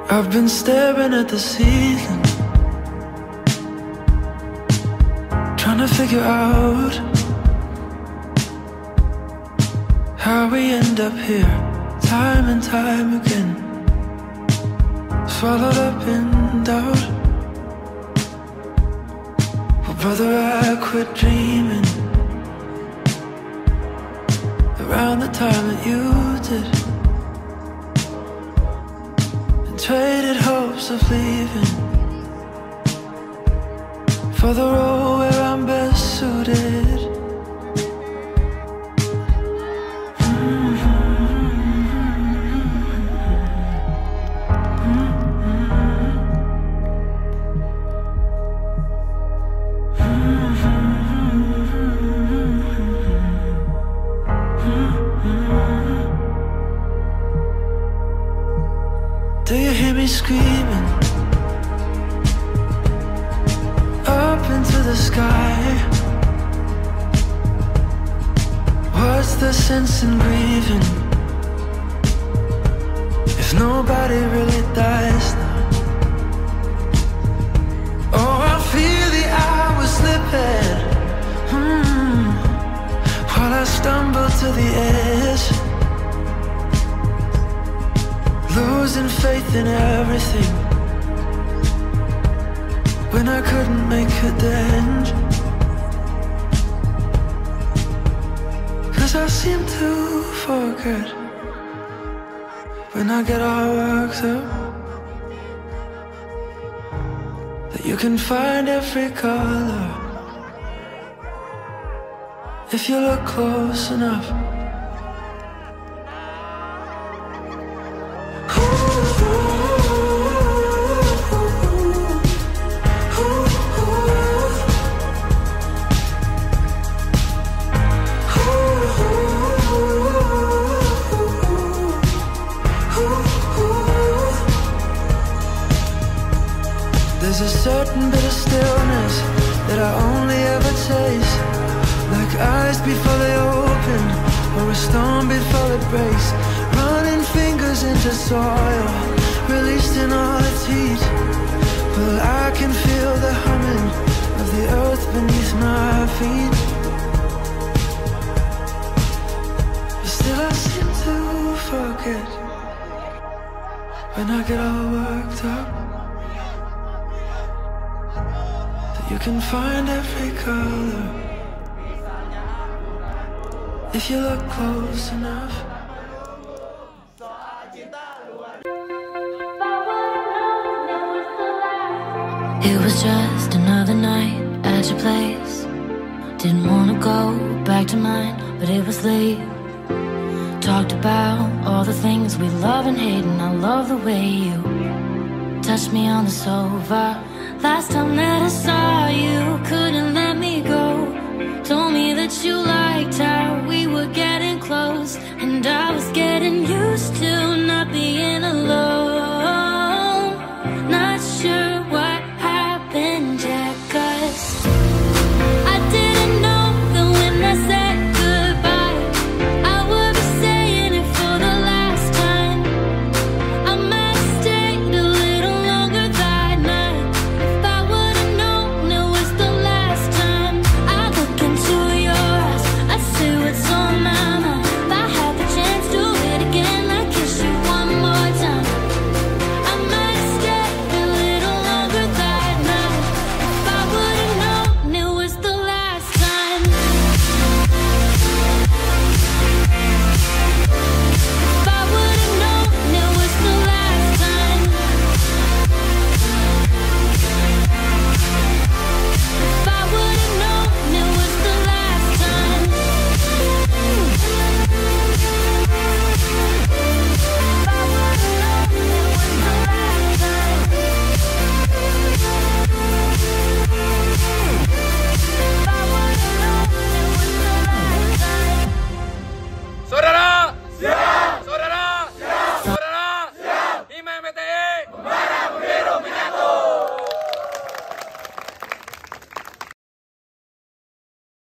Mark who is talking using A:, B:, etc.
A: I've been staring at the ceiling, trying to figure out how we end up here, time and time again, swallowed up in doubt. Well, brother, I quit dreaming around the time that you did, and traded hopes of leaving for the role where I'm best suited. Do you hear me screaming up into the sky? What's the sense in grieving if nobody really dies now? Oh, I feel the hours slipping while I stumble to the edge, losing faith in everything when I couldn't make a dent. 'Cause I seem to forget when I get all worked up that you can find every color if you look close enough. There's a certain bit of stillness that I only ever taste, like eyes before they open, or a storm before it breaks, running fingers into soil, released in all its heat. But I can feel the humming of the earth beneath my feet. But still I seem to forget when I get all worked up. You can find every color if you look close enough.
B: It was just another night at your place. Didn't wanna go back to mine, but it was late. Talked about all the things we love and hate, and I love the way you touched me on the sofa. Last time that I saw you, couldn't let me go. Told me that you liked how we were getting close, and I was getting used to not being